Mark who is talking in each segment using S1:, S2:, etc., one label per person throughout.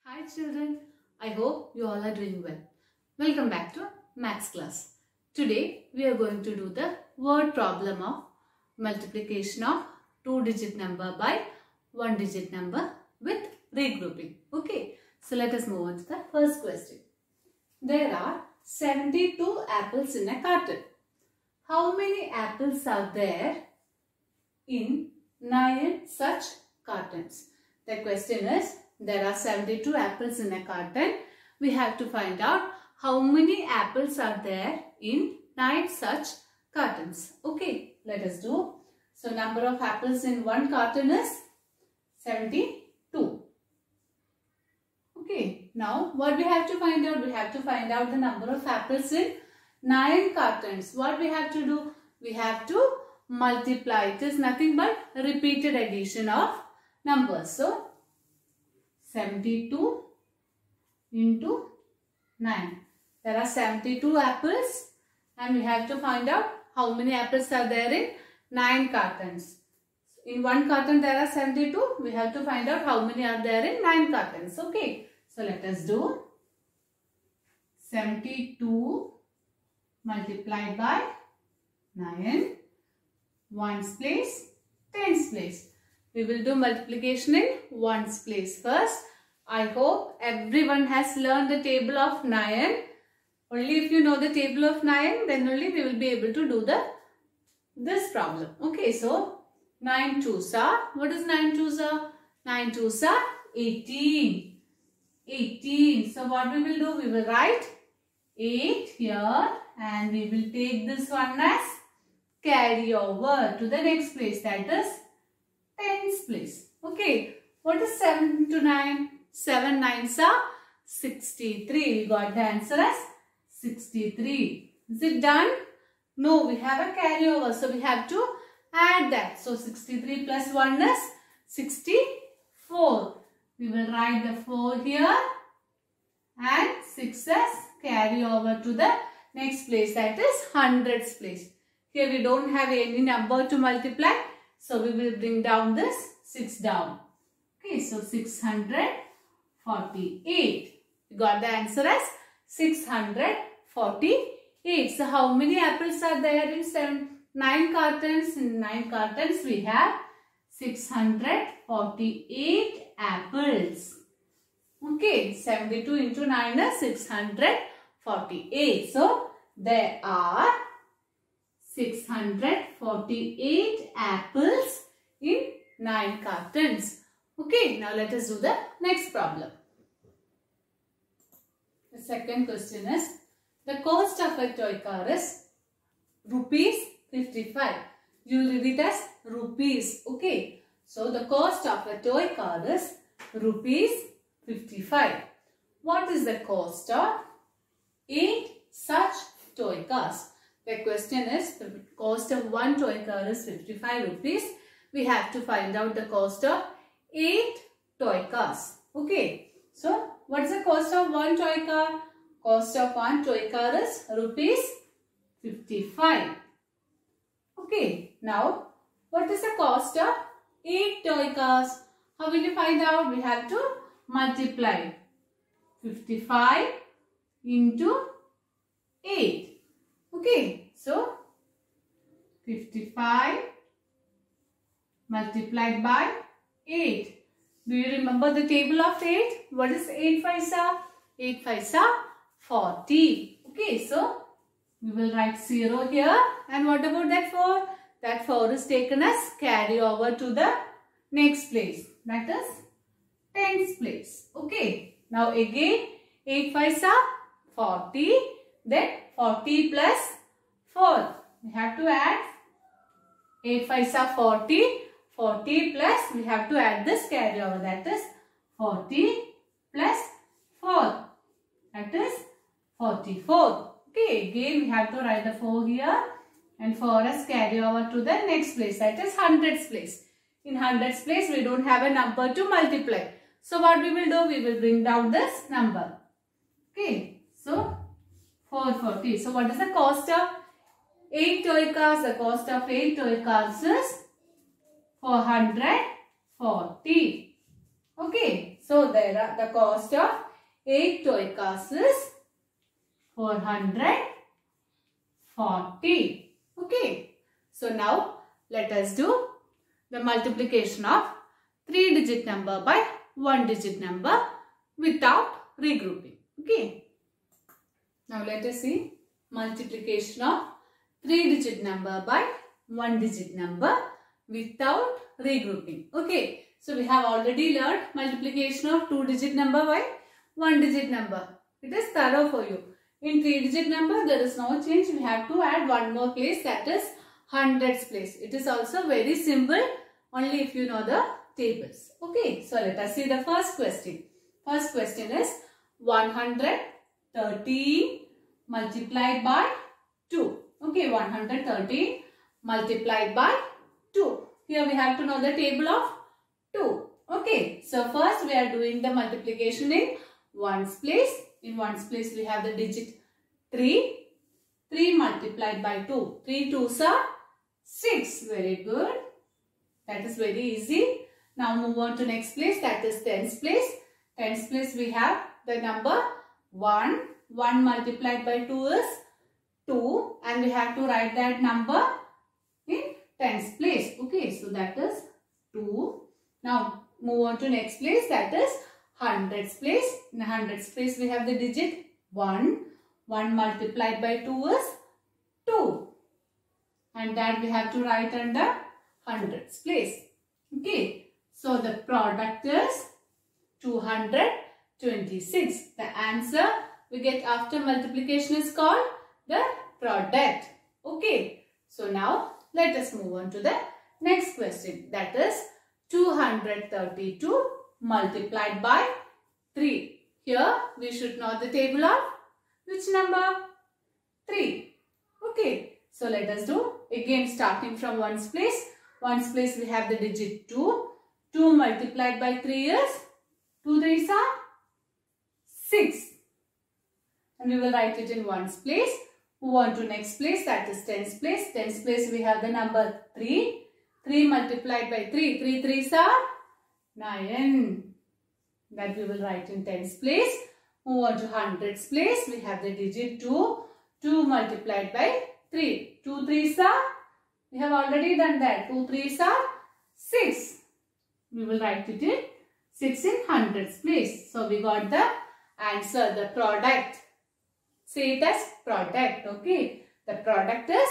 S1: Hi children, I hope you all are doing well. Welcome back to Maths class. Today we are going to do the word problem of multiplication of 2-digit number by 1-digit number with regrouping. Okay, so let us move on to the first question. There are 72 apples in a carton. How many apples are there in 9 such cartons? The question is, there are 72 apples in a carton. We have to find out how many apples are there in 9 such cartons. Okay, let us do. So, number of apples in one carton is 72. Okay, now what we have to find out? We have to find out the number of apples in 9 cartons. What we have to do? We have to multiply. It is nothing but repeated addition of numbers. So, 72 into 9. There are 72 apples and we have to find out how many apples are there in 9 cartons. In one carton there are 72. We have to find out how many are there in 9 cartons. Okay. So let us do 72 multiplied by 9. Ones place, tens place. We will do multiplication in ones place first. I hope everyone has learned the table of 9. Only if you know the table of 9, then only we will be able to do this problem. Okay, so 9 twos are, what is 9 twos are? 9 twos are 18. 18. So what we will do? We will write 8 here and we will take this one as carry over to the next place, that is tens place. Okay, what is 7 into 9? 7 nines are 63. We got the answer as 63. Is it done? No, we have a carryover. So we have to add that. So 63 plus 1 is 64. We will write the 4 here and 6 as carry over to the next place, that is hundreds place. Here we don't have any number to multiply. So we will bring down this 6 down. Okay, so 648. We got the answer as 648. So how many apples are there in 9 cartons? In 9 cartons we have 648 apples. Okay, 72 into 9 is 648. So there are 648 apples in 9 cartons. Okay, now let us do the next problem. The second question is, the cost of a toy car is rupees 55. You will read it as rupees. Okay, so the cost of a toy car is rupees 55. What is the cost of 8 such toy cars? The question is, the cost of one toy car is 55 rupees. We have to find out the cost of 8 toy cars. Okay. So, what is the cost of one toy car? Cost of one toy car is rupees 55. Okay. Now, what is the cost of 8 toy cars? How will you find out? We have to multiply 55 into 8. Okay, so 55 multiplied by 8. Do you remember the table of 8? What is 8 5s are? 8 5s are 40. Okay, so we will write 0 here. And what about that 4? That 4 is taken as carry over to the next place. That is tens place. Okay, now again 8 5s are 40. Then 40 plus 4. We have to add 8 5s are 40. 40 plus we have to add this carry over, that is 40 plus 4. That is 44. Okay, again we have to write the 4 here and 4 as carry over to the next place, that is hundreds place. In hundreds place we don't have a number to multiply. So what we will do? We will bring down this number. Okay, so 440. So what is the cost of 8 toy cars? The cost of 8 toy cars is 440. Okay. So the cost of 8 toy cars is 440. Okay. So now let us do the multiplication of 3-digit number by 1-digit number without regrouping. Okay. Now let us see multiplication of 3-digit number by 1-digit number without regrouping. Okay. So we have already learned multiplication of 2-digit number by 1-digit number. It is thorough for you. In 3-digit number there is no change. We have to add one more place, that is hundreds place. It is also very simple only if you know the tables. Okay. So let us see the first question. First question is 113 multiplied by 2. Okay, 113 multiplied by 2. Here we have to know the table of 2. Okay, so first we are doing the multiplication in ones place. In ones place we have the digit 3. 3 multiplied by 2. 3 2s are 6. Very good. That is very easy. Now move on to next place, that is tens place. Tens place we have the number 1. 1 multiplied by 2 is 2 and we have to write that number in tens place. Okay, so that is 2. Now move on to next place, that is hundreds place. In hundreds place we have the digit 1. 1 multiplied by 2 is 2 and that we have to write under hundreds place. Okay, so the product is 226. The answer we get after multiplication is called the product. Okay, so now let us move on to the next question, that is 232 multiplied by 3. Here we should know the table of which number? 3. Okay, so let us do again starting from ones place. Ones place we have the digit 2. 2 multiplied by 3 is 2 3s are 6. And we will write it in ones place. Move on to next place, that is tens place. Tens place we have the number 3. 3 multiplied by 3. 3 3s are 9. That we will write in tens place. Move on to hundreds place. We have the digit 2. 2 multiplied by 3. 2 3s are, we have already done that. 2 3s are 6. We will write it in 6 in hundreds place. So we got the answer, the product. Say it as product. Okay. The product is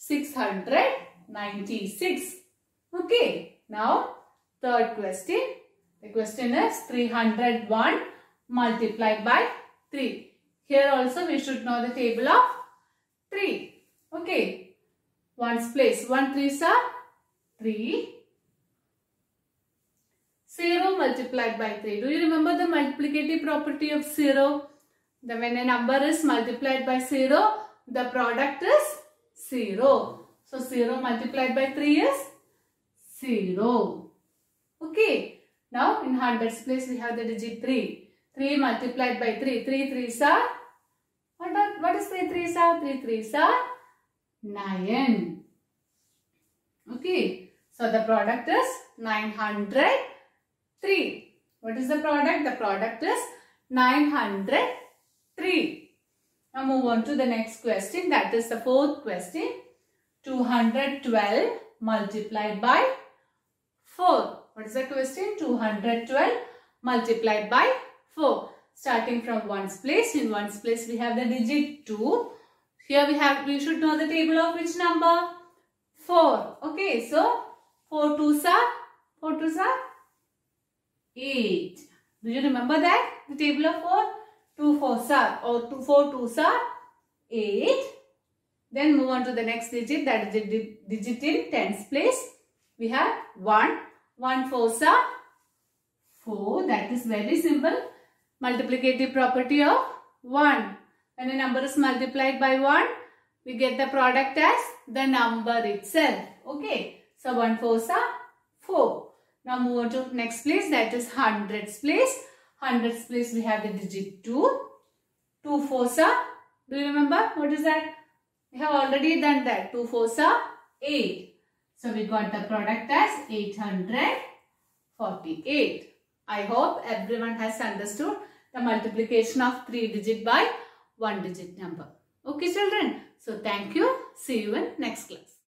S1: 696. Okay. Now third question. The question is 301 multiplied by 3. Here also we should know the table of 3. Okay. Ones place. 1 3s are 3. 0 multiplied by 3. Do you remember the multiplicative property of 0? When a number is multiplied by 0, the product is 0. So 0 multiplied by 3 is 0. Okay. Now in hundreds place we have the digit 3. 3 multiplied by 3. 3 3s are, what is 3 3s are? 3 3s are 9. Okay. So the product is 903. What is the product? The product is 903. Now move on to the next question. That is the fourth question. 212 multiplied by 4. What is the question? 212 multiplied by 4. Starting from ones place. In ones place we have the digit 2. Here we should know the table of which number? 4. Okay, so 4 2s are 8. Do you remember that? The table of 4? 2 4s are, or 4 2s are 8. Then move on to the next digit, that is the digit in tens place. We have 1. 1 4s are 4. That is very simple. Multiplicative property of 1. When a number is multiplied by 1, we get the product as the number itself. Okay. So 1 4s are 4. Now move on to next place, that is hundreds place. Hundreds place we have the digit 2. 2 4s are, do you remember what is that? We have already done that. 2 4s are 8. So we got the product as 848. I hope everyone has understood the multiplication of 3-digit by 1-digit number. Okay children. So thank you. See you in next class.